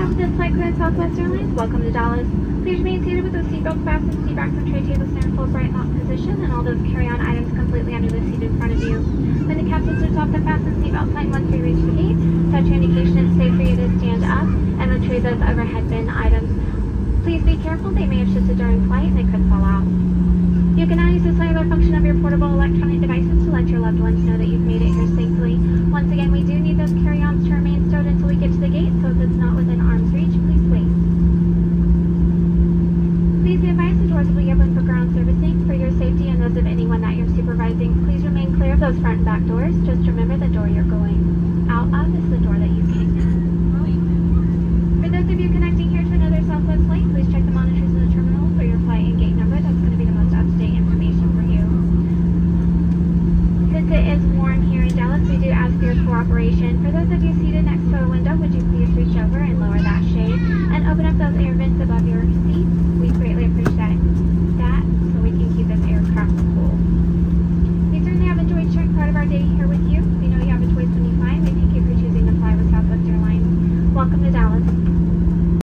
Captain, this flight crew at Southwest Airlines. Welcome to Dallas. Please remain seated with those seatbelts fastened, seat backs and tray tables in a full bright lock position, and all those carry-on items completely under the seat in front of you. When the captain switches off the fasten seatbelt sign once we reach the gate, touch your indication it's safe for you to stand up and retrieve those overhead bin items. Please be careful, they may have shifted during flight and they could fall out. You can now use the cellular function of your portable electronic devices to let your loved ones know that you've made it here safely. Once again, we do need those carry-ons to remain stowed until we get to the gate, so if it's not within arm's reach, please wait. Please be advised the doors will be open for ground servicing. For your safety and those of anyone that you're supervising, please remain clear of those front and back doors. Just remember the door you're going out of is the door that you came in. For those of you connecting here to another Southwest flight, please check the monitors in the terminal for your flight and gate number. That's going to be the most up-to-date information for you. Since it is warm here in Dallas, we do ask for your cooperation. For those of you seated next to a window, would you please reach over and lower that shade and open up those air vents